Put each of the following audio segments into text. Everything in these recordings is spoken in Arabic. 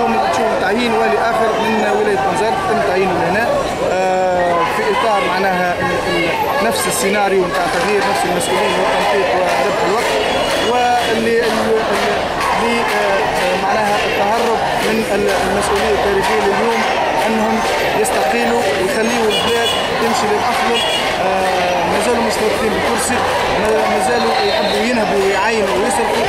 اليوم تشوف تعيين والي اخر من ولايه بنزرت تم تعيينه لهنا في اطار معناها نفس السيناريو نتاع تغيير نفس المسؤولين والتنسيق وربح الوقت، واللي معناها التهرب من المسؤوليه التاريخيه لليوم انهم يستقيلوا ويخليوا البلاد تمشي للافضل. ما زالوا مستوطنين بالكرسي، ما زالوا يحبوا ينهبوا ويعاينوا ويسرقوا.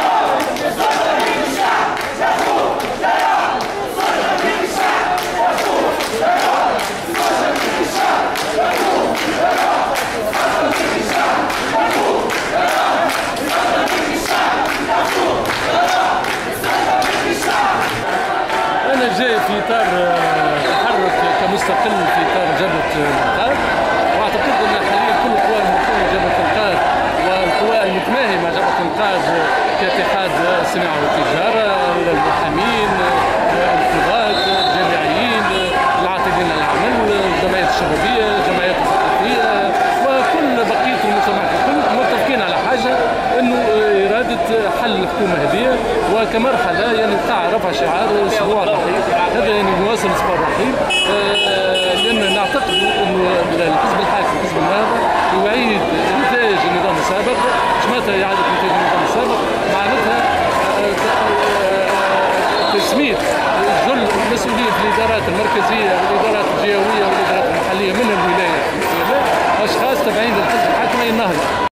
أنا جاي في إطار تحرك كمستقل في إطار جبهة الإنقاذ، وأعتقد أن حاليا كل القوى الممثلة جبهة الإنقاذ والقوى المتماهية مع جبهة الإنقاذ كاتحاد الصناعة والتجارة، المحامين، القضاة، الجامعيين، العاطلين عن العمل، الجمعيات الشبابية، الجمعيات الثقافية، وكل بقية المجتمع الكل متفقين على حاجة أنه إرادة حل الحكومة هذه وكمرحلة يعني تاع رفع شعار أسبوع الرحيل. هذا يعني نواصل أسبوع الرحيل، لأن نعتقد أنه الحزب الحاكم الحزب النهضة يعيد إنتاج النظام السابق. متى إعادة إنتاج النظام السابق؟ معناتها تسميت جل المسؤولين في الإدارات المركزية والإدارات الجهوية والإدارات المحلية من الولاية أشخاص تابعين للحزب الحاكم النهضة.